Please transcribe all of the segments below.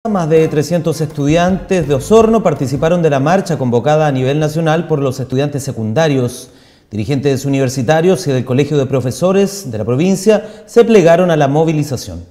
Más de 300 estudiantes de Osorno participaron de la marcha convocada a nivel nacional por los estudiantes secundarios. Dirigentes universitarios y del Colegio de Profesores de la provincia se plegaron a la movilización.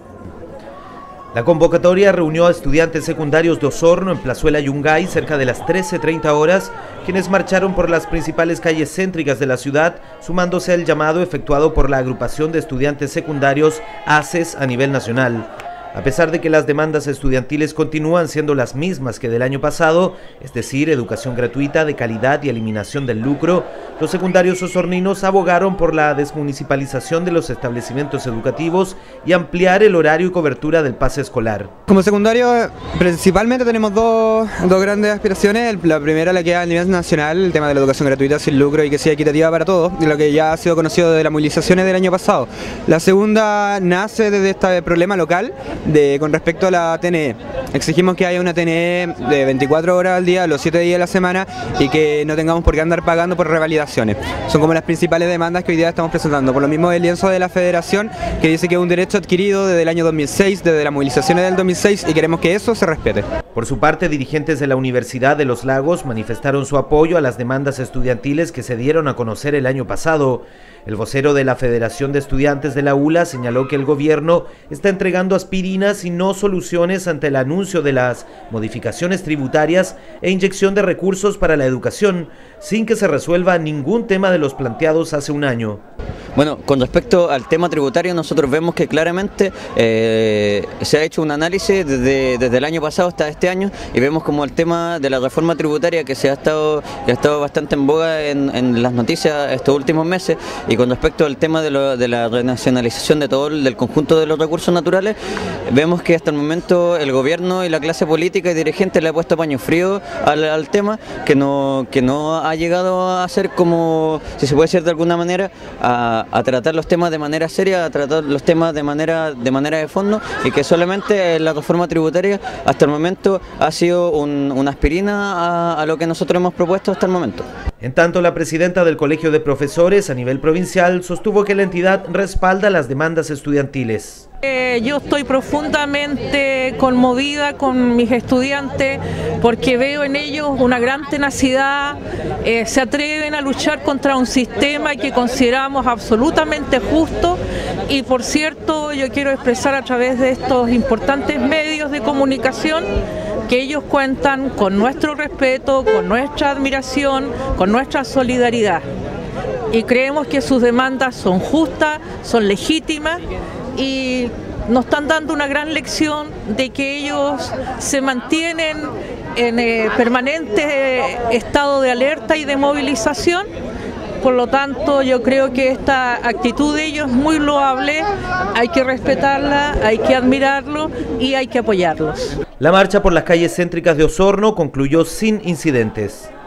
La convocatoria reunió a estudiantes secundarios de Osorno en Plazuela Yungay cerca de las 13:30 horas, quienes marcharon por las principales calles céntricas de la ciudad, sumándose al llamado efectuado por la agrupación de estudiantes secundarios ACES a nivel nacional. A pesar de que las demandas estudiantiles continúan siendo las mismas que del año pasado, es decir, educación gratuita, de calidad y eliminación del lucro, los secundarios osorninos abogaron por la desmunicipalización de los establecimientos educativos y ampliar el horario y cobertura del pase escolar. Como secundario, principalmente tenemos dos grandes aspiraciones. La primera, la que a nivel nacional, el tema de la educación gratuita sin lucro y que sea equitativa para todos, lo que ya ha sido conocido de las movilizaciones del año pasado. La segunda nace desde este problema local, con respecto a la TNE. Exigimos que haya una TNE de 24 horas al día, los 7 días de la semana, y que no tengamos por qué andar pagando por revalidaciones. Son como las principales demandas que hoy día estamos presentando. Por lo mismo el lienzo de la Federación, que dice que es un derecho adquirido desde el año 2006, desde las movilizaciones del 2006, y queremos que eso se respete. Por su parte, dirigentes de la Universidad de Los Lagos manifestaron su apoyo a las demandas estudiantiles que se dieron a conocer el año pasado. El vocero de la Federación de Estudiantes de la ULA señaló que el gobierno está entregando aspirinas y no soluciones ante el anuncio de las modificaciones tributarias e inyección de recursos para la educación, sin que se resuelva ningún tema de los planteados hace un año. Bueno, con respecto al tema tributario, nosotros vemos que claramente se ha hecho un análisis desde el año pasado hasta este año, y vemos como el tema de la reforma tributaria que ha estado bastante en boga en las noticias estos últimos meses, y con respecto al tema de la renacionalización del conjunto de los recursos naturales, vemos que hasta el momento el gobierno y la clase política y dirigente le ha puesto paño frío al tema, que no ha llegado a ser, como si se puede decir de alguna manera, a tratar los temas de manera seria, a tratar los temas de manera de fondo, y que solamente la reforma tributaria hasta el momento ha sido una aspirina a lo que nosotros hemos propuesto hasta el momento. En tanto, la presidenta del Colegio de Profesores a nivel provincial sostuvo que la entidad respalda las demandas estudiantiles. Yo estoy profundamente conmovida con mis estudiantes porque veo en ellos una gran tenacidad, se atreven a luchar contra un sistema que consideramos absolutamente justo, y por cierto yo quiero expresar a través de estos importantes medios de comunicación que ellos cuentan con nuestro respeto, con nuestra admiración, con nuestra solidaridad, y creemos que sus demandas son justas, son legítimas, y nos están dando una gran lección de que ellos se mantienen en permanente estado de alerta y de movilización. Por lo tanto, yo creo que esta actitud de ellos es muy loable, hay que respetarla, hay que admirarlo y hay que apoyarlos. La marcha por las calles céntricas de Osorno concluyó sin incidentes.